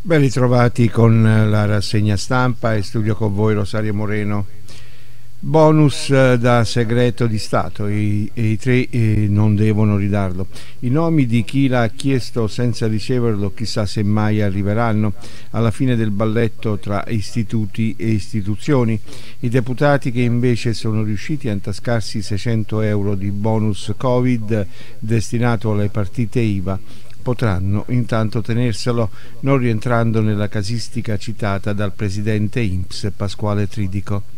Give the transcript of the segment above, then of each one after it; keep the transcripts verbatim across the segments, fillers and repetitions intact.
Ben ritrovati con la rassegna stampa e studio con voi Rosario Moreno. Bonus da segreto di Stato, i, i tre eh, non devono ridarlo. I nomi di chi l'ha chiesto senza riceverlo chissà se mai arriveranno alla fine del balletto tra istituti e istituzioni. I deputati che invece sono riusciti a intascarsi seicento euro di bonus Covid destinato alle partite I V A potranno intanto tenerselo non rientrando nella casistica citata dal presidente I N P S Pasquale Tridico.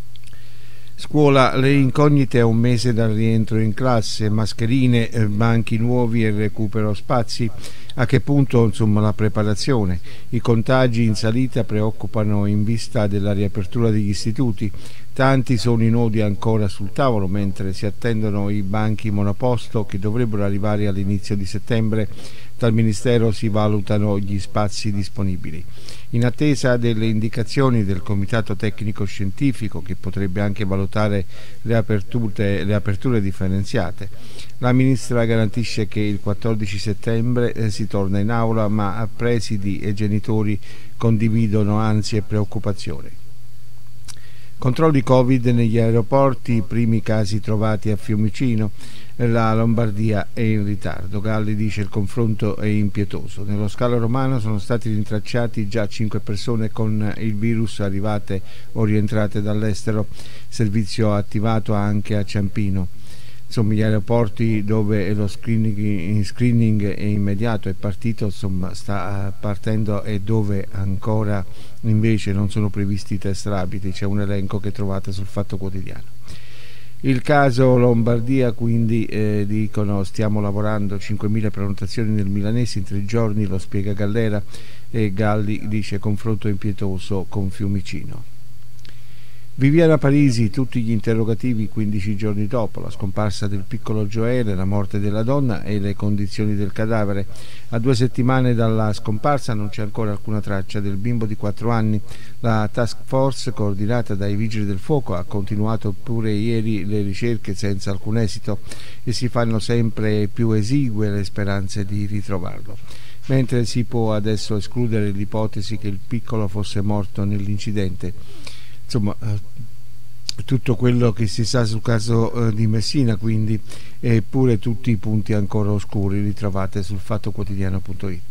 Scuola, le incognite a un mese dal rientro in classe, mascherine, banchi nuovi e recupero spazi. A che punto insomma la preparazione? I contagi in salita preoccupano in vista della riapertura degli istituti. Tanti sono i nodi ancora sul tavolo mentre si attendono i banchi monoposto che dovrebbero arrivare all'inizio di settembre. Dal Ministero si valutano gli spazi disponibili. In attesa delle indicazioni del Comitato Tecnico Scientifico, che potrebbe anche valutare le aperture, le aperture differenziate, la Ministra garantisce che il quattordici settembre eh, si torna in aula, ma presidi e genitori condividono ansie e preoccupazioni. Controlli Covid negli aeroporti, primi casi trovati a Fiumicino, la Lombardia è in ritardo. Galli dice il confronto è impietoso. Nello scalo romano sono stati rintracciati già cinque persone con il virus arrivate o rientrate dall'estero, servizio attivato anche a Ciampino. Insomma, gli aeroporti dove lo screening, screening è immediato è partito, insomma, sta partendo, e dove ancora invece non sono previsti test rapidi. C'è un elenco che trovate sul Fatto Quotidiano. Il caso Lombardia, quindi eh, dicono stiamo lavorando, cinquemila prenotazioni nel Milanese in tre giorni, lo spiega Gallera, e Galli dice confronto impietoso con Fiumicino. Viviana Parisi, tutti gli interrogativi quindici giorni dopo la scomparsa del piccolo Gioele, la morte della donna e le condizioni del cadavere. A due settimane dalla scomparsa non c'è ancora alcuna traccia del bimbo di quattro anni. La task force coordinata dai Vigili del Fuoco ha continuato pure ieri le ricerche senza alcun esito e si fanno sempre più esigue le speranze di ritrovarlo. Mentre si può adesso escludere l'ipotesi che il piccolo fosse morto nell'incidente. Insomma, tutto quello che si sa sul caso di Messina, quindi, eppure tutti i punti ancora oscuri li trovate sul fattoquotidiano punto it.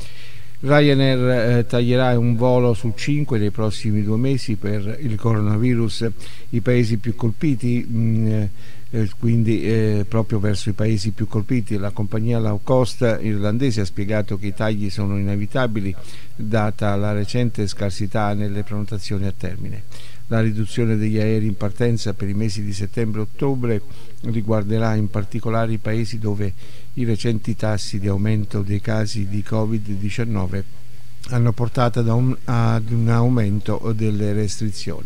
Ryanair eh, taglierà un volo su cinque nei prossimi due mesi per il coronavirus. I paesi più colpiti, mh, eh, quindi eh, proprio verso i paesi più colpiti, la compagnia low cost irlandese ha spiegato che i tagli sono inevitabili data la recente scarsità nelle prenotazioni a termine. La riduzione degli aerei in partenza per i mesi di settembre e ottobre riguarderà in particolare i paesi dove i recenti tassi di aumento dei casi di covid diciannove hanno portato ad un, ad un aumento delle restrizioni.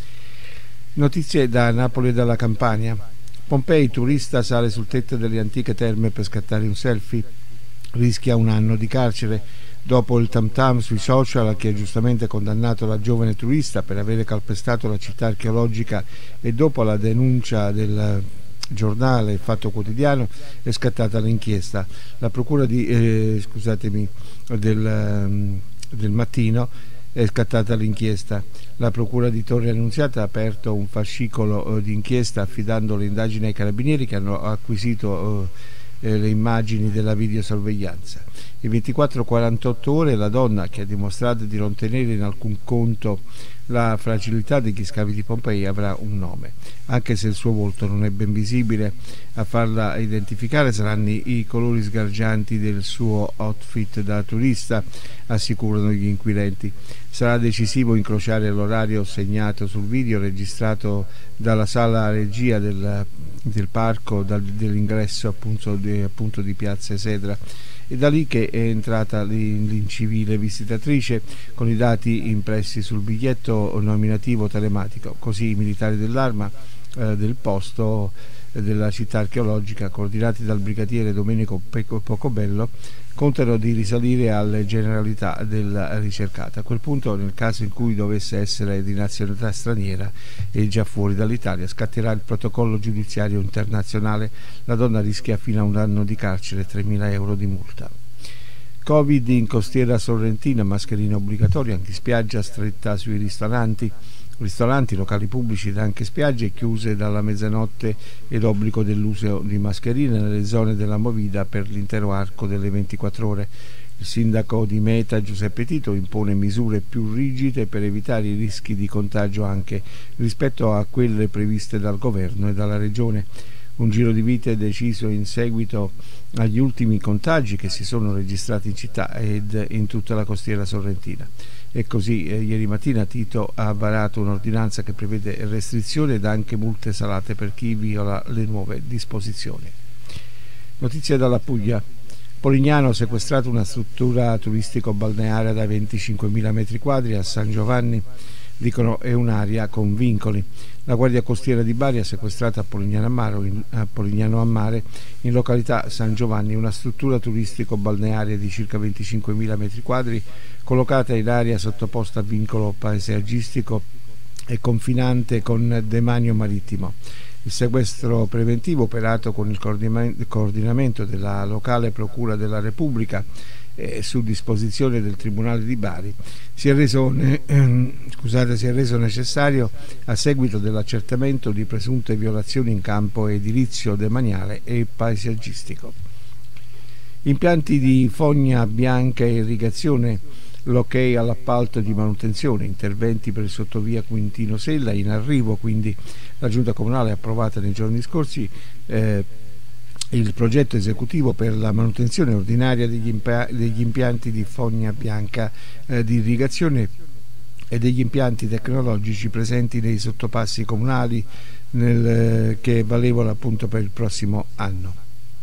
Notizie da Napoli e dalla Campania. Pompei, turista sale sul tetto delle antiche terme per scattare un selfie, rischia un anno di carcere. Dopo il tam tam sui social che ha giustamente condannato la giovane turista per avere calpestato la città archeologica e dopo la denuncia del giornale Fatto Quotidiano è scattata l'inchiesta. La procura di eh, scusatemi del, del Mattino è scattata l'inchiesta. La procura di Torre Annunziata ha aperto un fascicolo eh, di inchiesta affidando le indagini ai carabinieri che hanno acquisito eh, le immagini della videosorveglianza. In ventiquattro quarantotto ore la donna, che ha dimostrato di non tenere in alcun conto la fragilità degli scavi di Pompei, avrà un nome, anche se il suo volto non è ben visibile. A farla identificare saranno i colori sgargianti del suo outfit da turista, assicurano gli inquirenti. Sarà decisivo incrociare l'orario segnato sul video registrato dalla sala regia del, del parco, dal, dell'ingresso appunto di, appunto di Piazza Esedra. E da lì che è entrata l'incivile visitatrice con i dati impressi sul biglietto nominativo telematico. Così i militari dell'Arma eh, del posto eh, della città archeologica, coordinati dal brigadiere Domenico Pocobello, contano di risalire alle generalità della ricercata. A quel punto, nel caso in cui dovesse essere di nazionalità straniera e già fuori dall'Italia, scatterà il protocollo giudiziario internazionale. La donna rischia fino a un anno di carcere e tremila euro di multa. Covid in costiera sorrentina, mascherina obbligatoria anche in spiaggia, stretta sui ristoranti. Ristoranti, locali pubblici ed anche spiagge chiuse dalla mezzanotte e l'obbligo dell'uso di mascherine nelle zone della movida per l'intero arco delle ventiquattro ore. Il sindaco di Meta, Giuseppe Tito, impone misure più rigide per evitare i rischi di contagio anche rispetto a quelle previste dal governo e dalla regione. Un giro di vite deciso in seguito agli ultimi contagi che si sono registrati in città ed in tutta la costiera sorrentina. E così eh, ieri mattina Tito ha varato un'ordinanza che prevede restrizioni ed anche multe salate per chi viola le nuove disposizioni. Notizie dalla Puglia. Polignano ha sequestrato una struttura turistico-balneare da venticinquemila metri quadri a San Giovanni. Dicono è un'area con vincoli. La Guardia Costiera di Bari ha sequestrato a Polignano a Mare, in, a Polignano a Mare, in località San Giovanni, una struttura turistico-balneare di circa venticinquemila metri quadri collocata in area sottoposta a vincolo paesaggistico e confinante con demanio marittimo. Il sequestro preventivo, operato con il coordinamento della locale Procura della Repubblica eh, su disposizione del Tribunale di Bari, si è reso, eh, scusate, si è reso necessario a seguito dell'accertamento di presunte violazioni in campo edilizio, demaniale e paesaggistico. Impianti di fogna bianca e irrigazione, l'ok all'appalto di manutenzione, interventi per il sottovia Quintino Sella in arrivo, quindi la Giunta Comunale ha approvato nei giorni scorsi eh, il progetto esecutivo per la manutenzione ordinaria degli, impa- degli impianti di fogna bianca eh, di irrigazione e degli impianti tecnologici presenti nei sottopassi comunali nel, eh, che valevano appunto per il prossimo anno.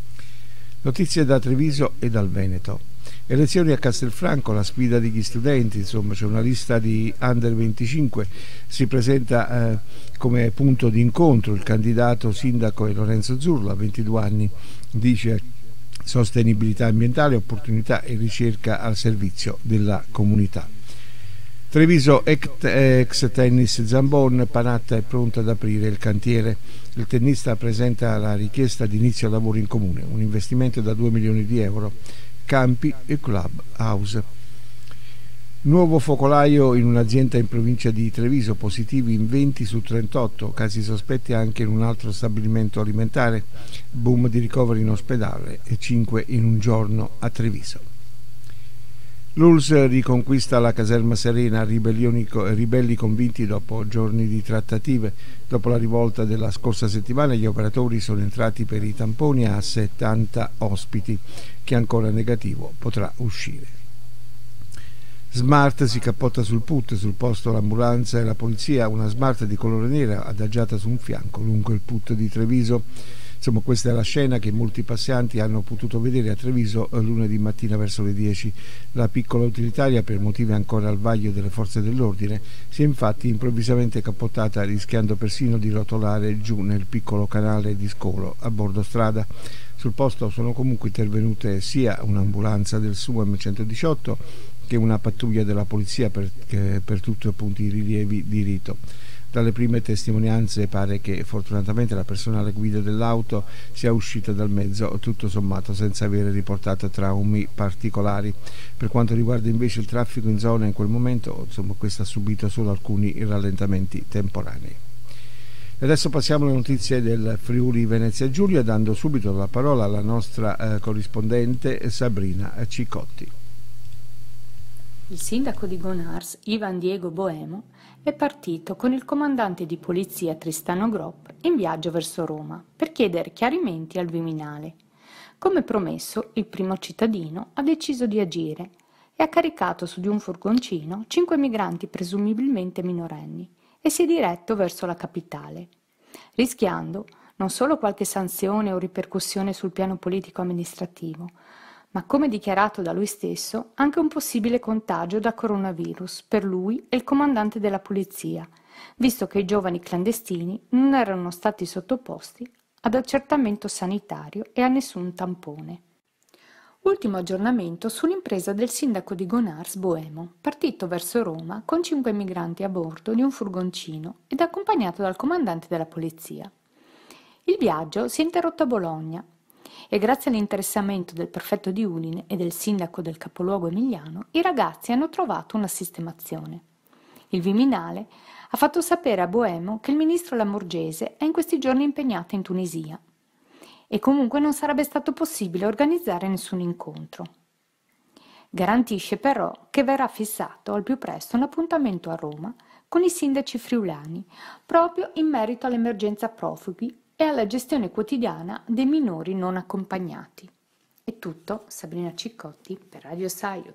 Notizie da Treviso e dal Veneto. Elezioni a Castelfranco, la sfida degli studenti, insomma c'è una lista di under venticinque, si presenta eh, come punto di incontro il candidato sindaco è Lorenzo Zurlo, a ventidue anni, dice sostenibilità ambientale, opportunità e ricerca al servizio della comunità. Treviso ex tennis Zambon, Panatta è pronta ad aprire il cantiere. Il tennista presenta la richiesta di inizio lavori in comune, un investimento da due milioni di euro, campi e club house. Nuovo focolaio in un'azienda in provincia di Treviso, positivi in venti su trentotto, casi sospetti anche in un altro stabilimento alimentare, boom di ricoveri in ospedale e cinque in un giorno a Treviso. L'U L S riconquista la caserma Serena, ribellioni, ribelli convinti dopo giorni di trattative. Dopo la rivolta della scorsa settimana gli operatori sono entrati per i tamponi a settanta ospiti. Chi è ancora negativo potrà uscire. Smart si cappotta sul put, sul posto l'ambulanza e la polizia, una Smart di colore nera adagiata su un fianco lungo il put di Treviso. Insomma, questa è la scena che molti passanti hanno potuto vedere a Treviso lunedì mattina verso le dieci. La piccola utilitaria, per motivi ancora al vaglio delle forze dell'ordine, si è infatti improvvisamente cappottata, rischiando persino di rotolare giù nel piccolo canale di scolo a bordo strada. Sul posto sono comunque intervenute sia un'ambulanza del S U A M centodiciotto che una pattuglia della polizia per, per tutti appunto i rilievi di rito. Dalle prime testimonianze pare che fortunatamente la personale guida dell'auto sia uscita dal mezzo tutto sommato senza avere riportato traumi particolari. Per quanto riguarda invece il traffico in zona in quel momento, insomma, questo ha subito solo alcuni rallentamenti temporanei. E adesso passiamo alle notizie del Friuli Venezia Giulia, dando subito la parola alla nostra eh, corrispondente Sabrina Cicotti. Il sindaco di Gonars, Ivan Diego Boemo, è partito con il comandante di polizia Tristano Gropp in viaggio verso Roma per chiedere chiarimenti al Viminale. Come promesso, il primo cittadino ha deciso di agire e ha caricato su di un furgoncino cinque migranti presumibilmente minorenni e si è diretto verso la capitale, rischiando non solo qualche sanzione o ripercussione sul piano politico-amministrativo, ma come dichiarato da lui stesso, anche un possibile contagio da coronavirus per lui e il comandante della polizia, visto che i giovani clandestini non erano stati sottoposti ad accertamento sanitario e a nessun tampone. Ultimo aggiornamento sull'impresa del sindaco di Gonars Boemo, partito verso Roma con cinque migranti a bordo di un furgoncino ed accompagnato dal comandante della polizia. Il viaggio si è interrotto a Bologna e grazie all'interessamento del prefetto di Udine e del sindaco del capoluogo emiliano, i ragazzi hanno trovato una sistemazione. Il Viminale ha fatto sapere a Boemo che il ministro Lamorgese è in questi giorni impegnato in Tunisia e comunque non sarebbe stato possibile organizzare nessun incontro. Garantisce però che verrà fissato al più presto un appuntamento a Roma con i sindaci friulani, proprio in merito all'emergenza profughi e alla gestione quotidiana dei minori non accompagnati. È tutto, Sabrina Ciccotti per Radio Saio.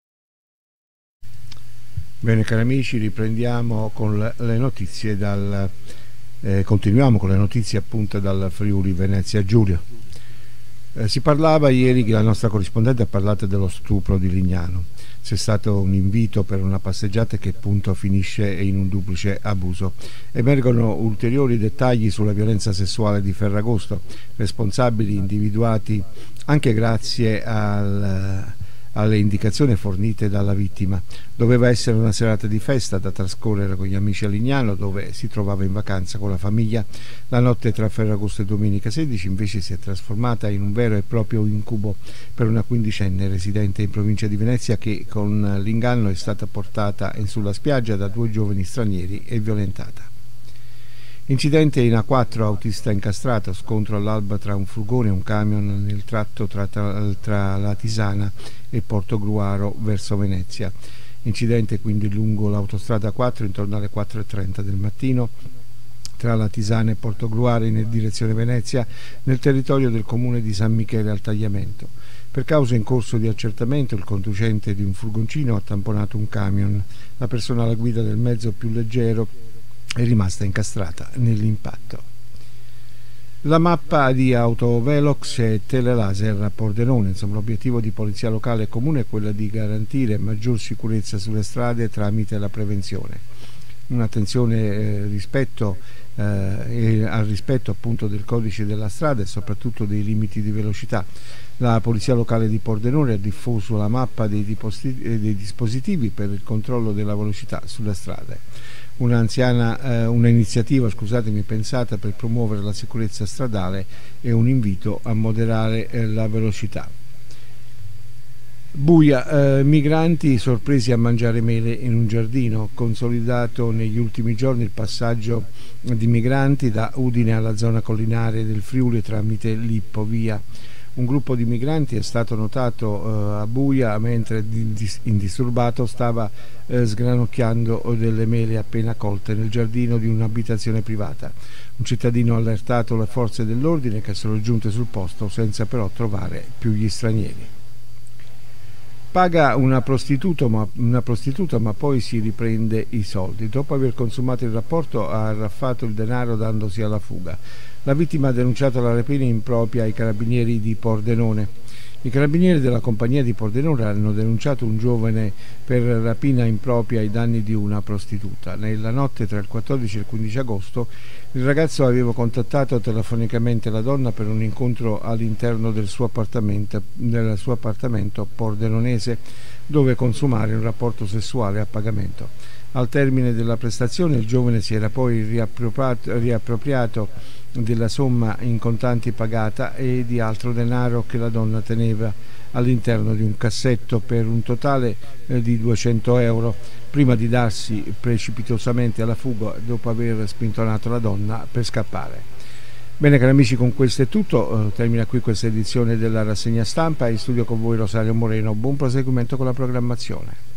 Bene cari amici, riprendiamo con le notizie dal eh, continuiamo con le notizie appunto dal Friuli Venezia Giulia. Eh, si parlava ieri, che la nostra corrispondente ha parlato dello stupro di Lignano. C'è stato un invito per una passeggiata che appunto finisce in un duplice abuso. Emergono ulteriori dettagli sulla violenza sessuale di Ferragosto, responsabili individuati anche grazie al alle indicazioni fornite dalla vittima. Doveva essere una serata di festa da trascorrere con gli amici a Lignano, dove si trovava in vacanza con la famiglia. La notte tra Ferragosto e domenica sedici invece si è trasformata in un vero e proprio incubo per una quindicenne residente in provincia di Venezia che con l'inganno è stata portata sulla spiaggia da due giovani stranieri e violentata. Incidente in A quattro, autista incastrato, scontro all'alba tra un furgone e un camion nel tratto tra, tra, tra la Tisana e Portogruaro verso Venezia. Incidente quindi lungo l'autostrada A quattro intorno alle quattro e trenta del mattino tra la Tisana e Portogruaro in direzione Venezia nel territorio del comune di San Michele al Tagliamento. Per causa in corso di accertamento il conducente di un furgoncino ha tamponato un camion. La persona alla guida del mezzo più leggero è rimasta incastrata nell'impatto. La mappa di Autovelox e Telelaser a Pordenone, insomma l'obiettivo di polizia locale e comune è quello di garantire maggior sicurezza sulle strade tramite la prevenzione. Un'attenzione eh, rispetto, eh, al rispetto appunto del codice della strada e soprattutto dei limiti di velocità. La polizia locale di Pordenone ha diffuso la mappa dei, dei dispositivi per il controllo della velocità sulle strade. Un'anziana, eh, un'iniziativa scusatemi, pensata per promuovere la sicurezza stradale e un invito a moderare eh, la velocità. Buia, eh, migranti sorpresi a mangiare mele in un giardino. Consolidato negli ultimi giorni il passaggio di migranti da Udine alla zona collinare del Friuli tramite Lippovia. Un gruppo di migranti è stato notato eh, a Buia mentre indisturbato stava eh, sgranocchiando delle mele appena colte nel giardino di un'abitazione privata. Un cittadino ha allertato le forze dell'ordine che sono giunte sul posto senza però trovare più gli stranieri. Paga una prostituta, ma, una prostituta ma poi si riprende i soldi. Dopo aver consumato il rapporto ha arraffato il denaro dandosi alla fuga. La vittima ha denunciato la rapina impropria ai carabinieri di Pordenone. I carabinieri della compagnia di Pordenone hanno denunciato un giovane per rapina impropria ai danni di una prostituta. Nella notte tra il quattordici e il quindici agosto il ragazzo aveva contattato telefonicamente la donna per un incontro all'interno del suo appartamento, del suo appartamento pordenonese, dove consumare un rapporto sessuale a pagamento. Al termine della prestazione il giovane si era poi riappropriato, riappropriato della somma in contanti pagata e di altro denaro che la donna teneva all'interno di un cassetto per un totale eh, di duecento euro, prima di darsi precipitosamente alla fuga dopo aver spintonato la donna per scappare. Bene cari amici, con questo è tutto, eh, termina qui questa edizione della rassegna stampa. In studio con voi Rosario Moreno, buon proseguimento con la programmazione.